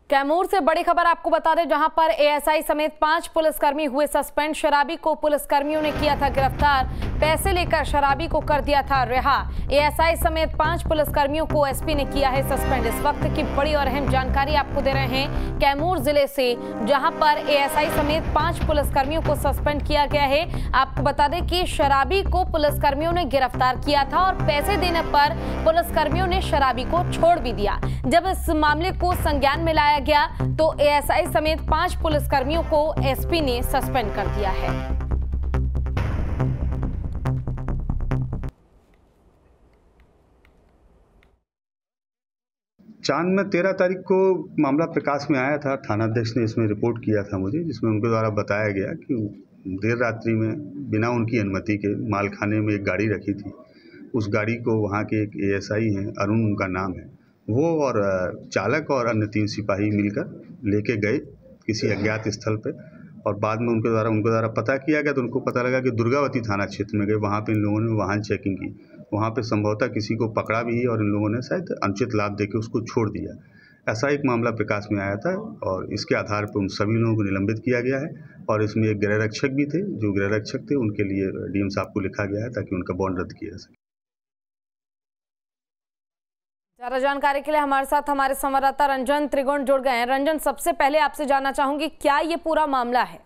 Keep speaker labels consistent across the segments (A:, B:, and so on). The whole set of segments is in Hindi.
A: कैमूर से बड़ी खबर आपको बता दें, जहां पर एएसआई समेत 5 पुलिसकर्मी हुए सस्पेंड। शराबी को पुलिसकर्मियों ने किया था गिरफ्तार, पैसे लेकर शराबी को कर दिया था रिहा। एएसआई समेत 5 पुलिसकर्मियों को एसपी ने किया है सस्पेंड। इस वक्त की बड़ी और अहम जानकारी आपको दे रहे हैं कैमूर जिले से, जहां पर एएसआई समेत 5 पुलिसकर्मियों को सस्पेंड किया गया है। आपको बता दें कि शराबी को पुलिसकर्मियों ने गिरफ्तार किया था और पैसे देने पर पुलिसकर्मियों ने शराबी को छोड़ भी दिया। जब इस मामले को संज्ञान में लाया गया तो एएसआई समेत 5 पुलिसकर्मियों को एसपी ने सस्पेंड कर दिया है।
B: चांद में 13 तारीख को मामला प्रकाश में आया था। थानाध्यक्ष ने इसमें रिपोर्ट किया था मुझे, जिसमें उनके द्वारा बताया गया कि देर रात्रि में बिना उनकी अनुमति के मालखाने में एक गाड़ी रखी थी। उस गाड़ी को वहाँ के एक एएसआई हैं, अरुण उनका नाम है, वो और चालक और अन्य 3 सिपाही मिलकर लेके गए किसी अज्ञात स्थल पे। और बाद में उनके द्वारा पता किया गया तो उनको पता लगा कि दुर्गावती थाना क्षेत्र में गए। वहाँ पे इन लोगों ने वाहन चेकिंग की, वहाँ पे संभवतः किसी को पकड़ा भी और इन लोगों ने शायद अनुचित लाभ देके उसको छोड़ दिया। ऐसा एक मामला प्रकाश में आया था और इसके आधार पर उन सभी लोगों को निलंबित किया गया है। और इसमें एक गृह रक्षक भी थे, जो गृह रक्षक थे उनके लिए डीएम साहब को लिखा गया है ताकि उनका बॉन्ड रद्द किया जा सके।
A: ज्यादा जानकारी के लिए हमारे साथ हमारे संवाददाता रंजन त्रिगुण जुड़ गए हैं। रंजन, सबसे पहले आपसे जानना चाहूंगी, क्या ये पूरा मामला है?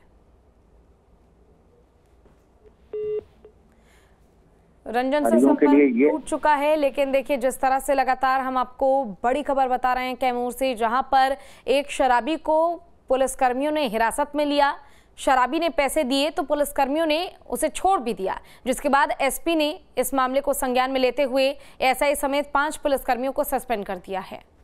A: रंजन से संपर्क टूट चुका है, लेकिन देखिए जिस तरह से लगातार हम आपको बड़ी खबर बता रहे हैं कैमूर से, जहां पर एक शराबी को पुलिसकर्मियों ने हिरासत में लिया। शराबी ने पैसे दिए तो पुलिसकर्मियों ने उसे छोड़ भी दिया, जिसके बाद एसपी ने इस मामले को संज्ञान में लेते हुए एएसआई समेत 5 पुलिसकर्मियों को सस्पेंड कर दिया है।